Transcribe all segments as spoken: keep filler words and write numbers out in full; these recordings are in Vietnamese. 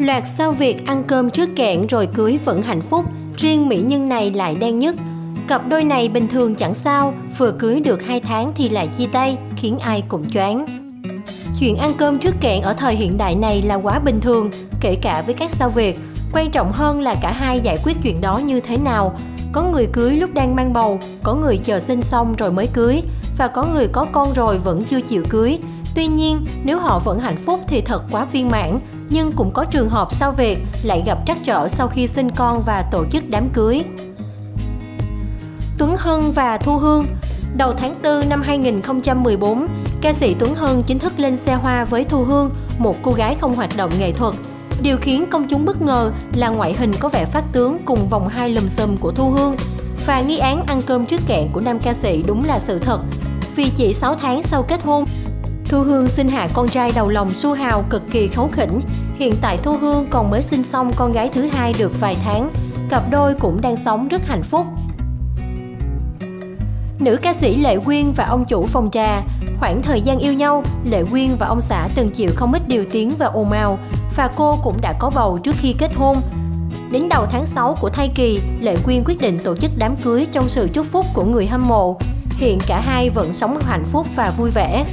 Loạt sao Việt ăn cơm trước kẽn rồi cưới vẫn hạnh phúc, riêng mỹ nhân này lại đen nhất. Cặp đôi này bình thường chẳng sao, vừa cưới được hai tháng thì lại chia tay, khiến ai cũng choáng. Chuyện ăn cơm trước kẽn ở thời hiện đại này là quá bình thường, kể cả với các sao Việt. Quan trọng hơn là cả hai giải quyết chuyện đó như thế nào. Có người cưới lúc đang mang bầu, có người chờ sinh xong rồi mới cưới, và có người có con rồi vẫn chưa chịu cưới. Tuy nhiên, nếu họ vẫn hạnh phúc thì thật quá viên mãn, nhưng cũng có trường hợp sao Việt lại gặp trắc trở sau khi sinh con và tổ chức đám cưới. Tuấn Hân và Thu Hương. Đầu tháng tư năm hai nghìn không trăm mười bốn, ca sĩ Tuấn Hân chính thức lên xe hoa với Thu Hương, một cô gái không hoạt động nghệ thuật. Điều khiến công chúng bất ngờ là ngoại hình có vẻ phát tướng cùng vòng hai lùm xùm của Thu Hương. Và nghi án ăn cơm trước kẽn của nam ca sĩ đúng là sự thật. Vì chỉ sáu tháng sau kết hôn, Thu Hương sinh hạ con trai đầu lòng Su Hào cực kỳ kháu khỉnh. Hiện tại Thu Hương còn mới sinh xong con gái thứ hai được vài tháng. Cặp đôi cũng đang sống rất hạnh phúc. Nữ ca sĩ Lệ Quyên và ông chủ phòng trà. Khoảng thời gian yêu nhau, Lệ Quyên và ông xã từng chịu không ít điều tiếng và ồn ào, và cô cũng đã có bầu trước khi kết hôn. Đến đầu tháng sáu của thai kỳ, Lệ Quyên quyết định tổ chức đám cưới trong sự chúc phúc của người hâm mộ. Hiện cả hai vẫn sống hạnh phúc và vui vẻ.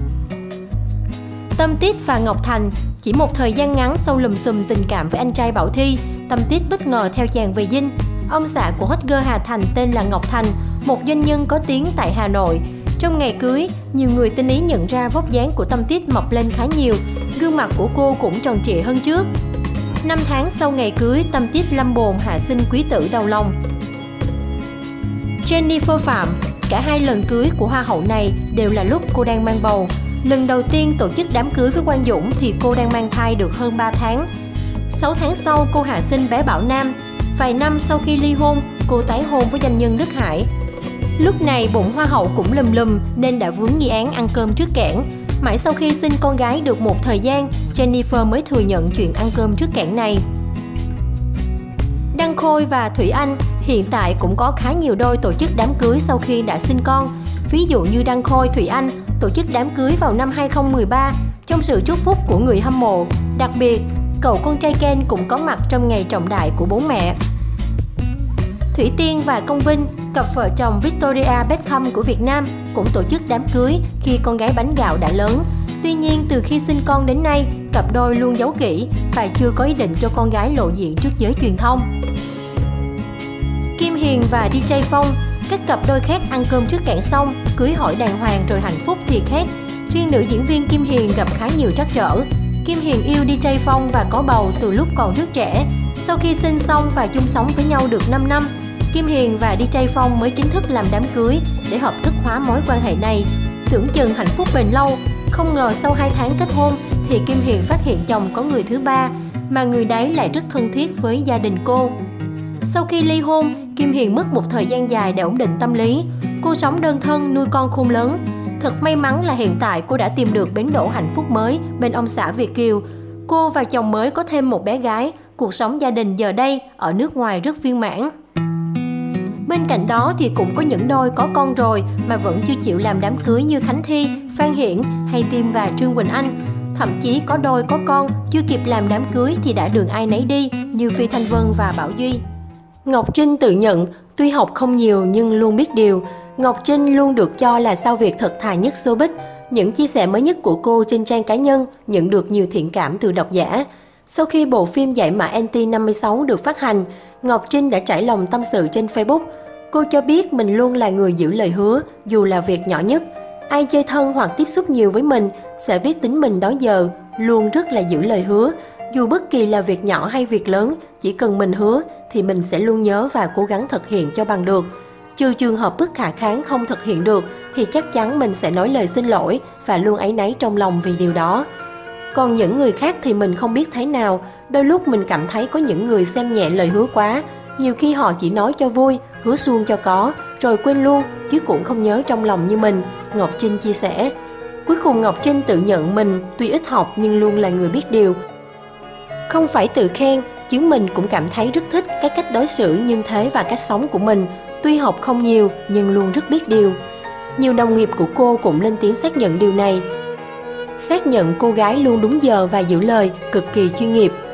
Tâm Tít và Ngọc Thành. Chỉ một thời gian ngắn sau lùm xùm tình cảm với anh trai Bảo Thy, Tâm Tít bất ngờ theo chàng về dinh. Ông xã của hot girl Hà Thành tên là Ngọc Thành, một doanh nhân có tiếng tại Hà Nội. Trong ngày cưới, nhiều người tinh ý nhận ra vóc dáng của Tâm Tít mập lên khá nhiều, gương mặt của cô cũng tròn trịa hơn trước. Năm tháng sau ngày cưới, Tâm Tít lâm bồn hạ sinh quý tử đầu lòng. Jennifer Phạm. Cả hai lần cưới của hoa hậu này đều là lúc cô đang mang bầu. Lần đầu tiên tổ chức đám cưới với Quang Dũng thì cô đang mang thai được hơn ba tháng. sáu tháng sau, cô hạ sinh bé Bảo Nam. Vài năm sau khi ly hôn, cô tái hôn với doanh nhân Đức Hải. Lúc này bụng hoa hậu cũng lùm lùm nên đã vướng nghi án ăn cơm trước kẽn. Mãi sau khi sinh con gái được một thời gian, Jennifer mới thừa nhận chuyện ăn cơm trước kẽn này. Đăng Khôi và Thủy Anh. Hiện tại cũng có khá nhiều đôi tổ chức đám cưới sau khi đã sinh con. Ví dụ như Đăng Khôi, Thủy Anh tổ chức đám cưới vào năm hai nghìn không trăm mười ba trong sự chúc phúc của người hâm mộ. Đặc biệt, cậu con trai Ken cũng có mặt trong ngày trọng đại của bố mẹ. Thủy Tiên và Công Vinh, cặp vợ chồng Victoria Beckham của Việt Nam, cũng tổ chức đám cưới khi con gái bánh gạo đã lớn. Tuy nhiên, từ khi sinh con đến nay, cặp đôi luôn giấu kỹ và chưa có ý định cho con gái lộ diện trước giới truyền thông. Kim Hiền và đi jay Phong. Các cặp đôi khác ăn cơm trước kẽn xong, cưới hỏi đàng hoàng rồi hạnh phúc thì khác. Riêng nữ diễn viên Kim Hiền gặp khá nhiều trắc trở. Kim Hiền yêu đi jay Phong và có bầu từ lúc còn rất trẻ. Sau khi sinh xong và chung sống với nhau được năm năm, Kim Hiền và đi jay Phong mới chính thức làm đám cưới để hợp thức hóa mối quan hệ này. Tưởng chừng hạnh phúc bền lâu, không ngờ sau hai tháng kết hôn thì Kim Hiền phát hiện chồng có người thứ ba, mà người đấy lại rất thân thiết với gia đình cô. Sau khi ly hôn, Kim Hiền mất một thời gian dài để ổn định tâm lý. Cô sống đơn thân nuôi con khôn lớn. Thật may mắn là hiện tại cô đã tìm được bến đỗ hạnh phúc mới bên ông xã Việt kiều. Cô và chồng mới có thêm một bé gái. Cuộc sống gia đình giờ đây ở nước ngoài rất viên mãn. Bên cạnh đó thì cũng có những đôi có con rồi mà vẫn chưa chịu làm đám cưới như Khánh Thi, Phan Hiển hay Tim và Trương Quỳnh Anh. Thậm chí có đôi có con chưa kịp làm đám cưới thì đã đường ai nấy đi như Phi Thanh Vân và Bảo Duy. Ngọc Trinh tự nhận, tuy học không nhiều nhưng luôn biết điều. Ngọc Trinh luôn được cho là sao Việt thật thà nhất showbiz. Những chia sẻ mới nhất của cô trên trang cá nhân nhận được nhiều thiện cảm từ độc giả. Sau khi bộ phim Giải mã en tê năm mươi sáu được phát hành, Ngọc Trinh đã trải lòng tâm sự trên Facebook. Cô cho biết mình luôn là người giữ lời hứa, dù là việc nhỏ nhất. Ai chơi thân hoặc tiếp xúc nhiều với mình sẽ biết tính mình đó giờ, luôn rất là giữ lời hứa. Dù bất kỳ là việc nhỏ hay việc lớn, chỉ cần mình hứa thì mình sẽ luôn nhớ và cố gắng thực hiện cho bằng được. Trừ trường hợp bất khả kháng không thực hiện được thì chắc chắn mình sẽ nói lời xin lỗi và luôn áy náy trong lòng vì điều đó. Còn những người khác thì mình không biết thế nào, đôi lúc mình cảm thấy có những người xem nhẹ lời hứa quá. Nhiều khi họ chỉ nói cho vui, hứa suông cho có, rồi quên luôn, chứ cũng không nhớ trong lòng như mình, Ngọc Trinh chia sẻ. Cuối cùng Ngọc Trinh tự nhận mình tuy ít học nhưng luôn là người biết điều. Không phải tự khen, chứ mình cũng cảm thấy rất thích cái cách đối xử, nhân thế và cách sống của mình. Tuy học không nhiều nhưng luôn rất biết điều. Nhiều đồng nghiệp của cô cũng lên tiếng xác nhận điều này. Xác nhận cô gái luôn đúng giờ và giữ lời, cực kỳ chuyên nghiệp.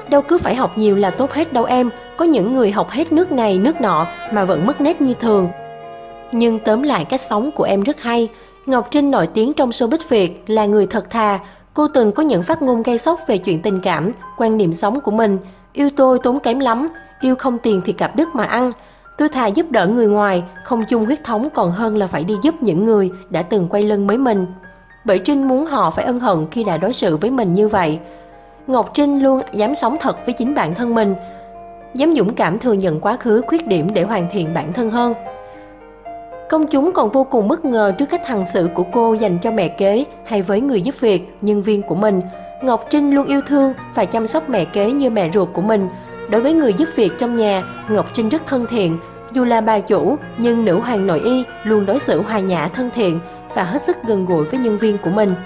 Đâu cứ phải học nhiều là tốt hết đâu em, có những người học hết nước này nước nọ mà vẫn mất nét như thường. Nhưng tóm lại cách sống của em rất hay. Ngọc Trinh nổi tiếng trong showbiz Việt là người thật thà. Cô từng có những phát ngôn gây sốc về chuyện tình cảm, quan niệm sống của mình. Yêu tôi tốn kém lắm, yêu không tiền thì cặp đức mà ăn. Tôi thà giúp đỡ người ngoài, không chung huyết thống còn hơn là phải đi giúp những người đã từng quay lưng với mình. Bởi Trinh muốn họ phải ân hận khi đã đối xử với mình như vậy. Ngọc Trinh luôn dám sống thật với chính bản thân mình, dám dũng cảm thừa nhận quá khứ khuyết điểm để hoàn thiện bản thân hơn. Công chúng còn vô cùng bất ngờ trước cách hành xử của cô dành cho mẹ kế hay với người giúp việc, nhân viên của mình. Ngọc Trinh luôn yêu thương và chăm sóc mẹ kế như mẹ ruột của mình. Đối với người giúp việc trong nhà, Ngọc Trinh rất thân thiện. Dù là bà chủ, nhưng nữ hoàng nội y luôn đối xử hòa nhã thân thiện và hết sức gần gũi với nhân viên của mình.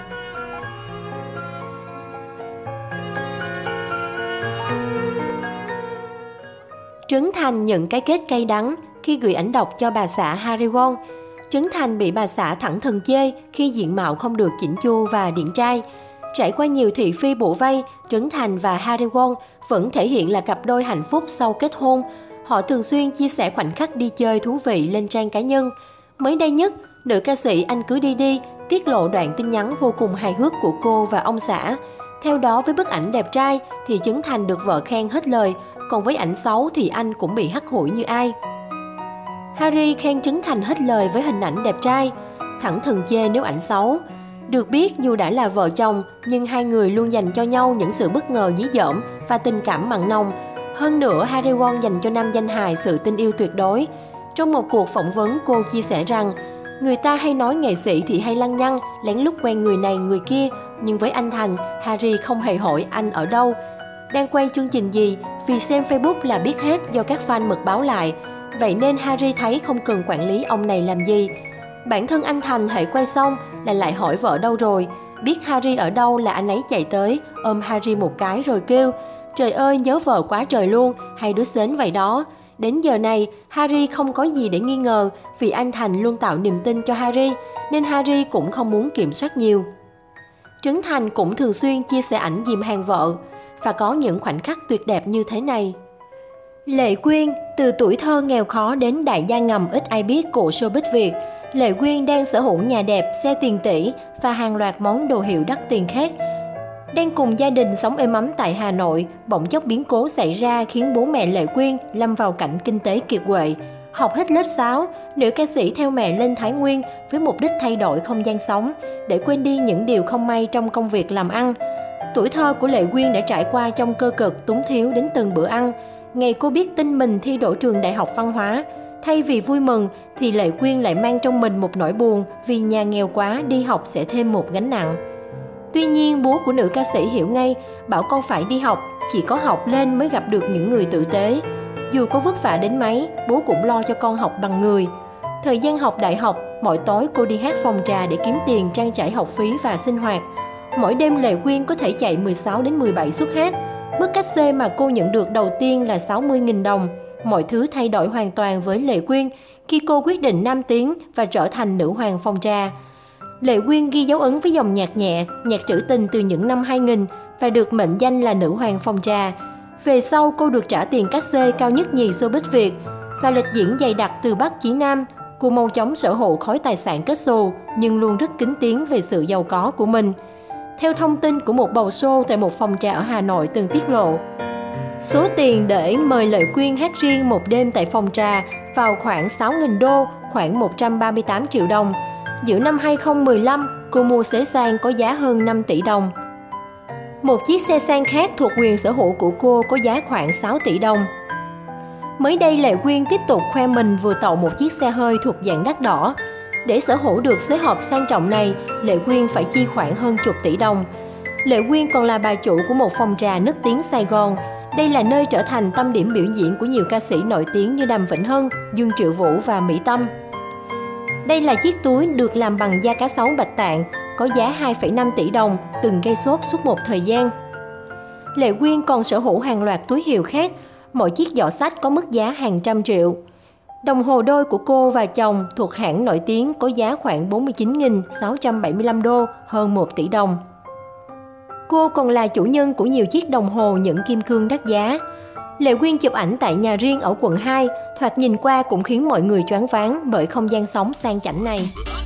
Trấn Thành nhận cái kết cay đắng khi gửi ảnh độc cho bà xã Harry Won. Trấn Thành bị bà xã thẳng thừng chê khi diện mạo không được chỉnh chu và điển trai. Trải qua nhiều thị phi bủa vây, Trấn Thành và Harry Won vẫn thể hiện là cặp đôi hạnh phúc sau kết hôn. Họ thường xuyên chia sẻ khoảnh khắc đi chơi thú vị lên trang cá nhân. Mới đây nhất, nữ ca sĩ Anh Cứ Đi Đi tiết lộ đoạn tin nhắn vô cùng hài hước của cô và ông xã. Theo đó, với bức ảnh đẹp trai thì Trấn Thành được vợ khen hết lời, còn với ảnh xấu thì anh cũng bị hắt hủi như ai. Harry khen Trấn Thành hết lời với hình ảnh đẹp trai, thẳng thừng chê nếu ảnh xấu. Được biết, dù đã là vợ chồng, nhưng hai người luôn dành cho nhau những sự bất ngờ dí dỏm và tình cảm mặn nồng. Hơn nữa, Harry Won dành cho nam danh hài sự tin yêu tuyệt đối. Trong một cuộc phỏng vấn, cô chia sẻ rằng, người ta hay nói nghệ sĩ thì hay lăng nhăng, lén lút quen người này người kia, nhưng với anh Thành, Harry không hề hỏi anh ở đâu, đang quay chương trình gì, vì xem Facebook là biết hết do các fan mật báo lại. Vậy nên Harry thấy không cần quản lý ông này làm gì. Bản thân anh Thành hãy quay xong là lại hỏi vợ đâu rồi. Biết Harry ở đâu là anh ấy chạy tới, ôm Harry một cái rồi kêu, trời ơi nhớ vợ quá trời luôn, hai đứa xến vậy đó. Đến giờ này, Harry không có gì để nghi ngờ vì anh Thành luôn tạo niềm tin cho Harry, nên Harry cũng không muốn kiểm soát nhiều. Trấn Thành cũng thường xuyên chia sẻ ảnh dìm hàng vợ và có những khoảnh khắc tuyệt đẹp như thế này. Lệ Quyên, từ tuổi thơ nghèo khó đến đại gia ngầm ít ai biết của showbiz Việt, Lệ Quyên đang sở hữu nhà đẹp, xe tiền tỷ và hàng loạt món đồ hiệu đắt tiền khác. Đang cùng gia đình sống êm ấm tại Hà Nội, bỗng chốc biến cố xảy ra khiến bố mẹ Lệ Quyên lâm vào cảnh kinh tế kiệt quệ. Học hết lớp sáu, nữ ca sĩ theo mẹ lên Thái Nguyên với mục đích thay đổi không gian sống để quên đi những điều không may trong công việc làm ăn. Tuổi thơ của Lệ Quyên đã trải qua trong cơ cực túng thiếu đến từng bữa ăn. Ngày cô biết tin mình thi đỗ trường Đại học Văn hóa, thay vì vui mừng thì Lệ Quyên lại mang trong mình một nỗi buồn vì nhà nghèo quá, đi học sẽ thêm một gánh nặng. Tuy nhiên, bố của nữ ca sĩ hiểu ngay, bảo con phải đi học, chỉ có học lên mới gặp được những người tử tế. Dù có vất vả đến mấy, bố cũng lo cho con học bằng người. Thời gian học đại học, mỗi tối cô đi hát phòng trà để kiếm tiền trang trải học phí và sinh hoạt. Mỗi đêm Lệ Quyên có thể chạy mười sáu đến mười bảy suất hát. Mức cát xê mà cô nhận được đầu tiên là sáu mươi nghìn đồng. Mọi thứ thay đổi hoàn toàn với Lệ Quyên khi cô quyết định nam tiến và trở thành nữ hoàng phòng trà. Lệ Quyên ghi dấu ấn với dòng nhạc nhẹ, nhạc trữ tình từ những năm hai nghìn và được mệnh danh là nữ hoàng phòng trà. Về sau, cô được trả tiền cát xê cao nhất nhì showbiz Việt và lịch diễn dày đặc từ Bắc chí Nam. Cô mau chóng sở hữu khối tài sản kết xù nhưng luôn rất kín tiếng về sự giàu có của mình. Theo thông tin của một bầu show tại một phòng trà ở Hà Nội từng tiết lộ, số tiền để mời Lệ Quyên hát riêng một đêm tại phòng trà vào khoảng sáu nghìn đô, khoảng một trăm ba mươi tám triệu đồng. Giữa năm hai không một lăm, cô mua xe sang có giá hơn năm tỷ đồng. Một chiếc xe sang khác thuộc quyền sở hữu của cô có giá khoảng sáu tỷ đồng. Mới đây, Lệ Quyên tiếp tục khoe mình vừa tậu một chiếc xe hơi thuộc dạng đắt đỏ. Để sở hữu được xế hộp sang trọng này, Lệ Quyên phải chi khoảng hơn chục tỷ đồng. Lệ Quyên còn là bà chủ của một phòng trà nức tiếng Sài Gòn. Đây là nơi trở thành tâm điểm biểu diễn của nhiều ca sĩ nổi tiếng như Đàm Vĩnh Hưng, Dương Triệu Vũ và Mỹ Tâm. Đây là chiếc túi được làm bằng da cá sấu Bạch Tạng, có giá hai phẩy năm tỷ đồng, từng gây sốt suốt một thời gian. Lệ Quyên còn sở hữu hàng loạt túi hiệu khác, mỗi chiếc giỏ xách có mức giá hàng trăm triệu. Đồng hồ đôi của cô và chồng thuộc hãng nổi tiếng có giá khoảng bốn mươi chín nghìn sáu trăm bảy mươi lăm đô, hơn một tỷ đồng. Cô còn là chủ nhân của nhiều chiếc đồng hồ nhẫn kim cương đắt giá. Lệ Quyên chụp ảnh tại nhà riêng ở quận hai, thoạt nhìn qua cũng khiến mọi người choáng váng bởi không gian sống sang chảnh này.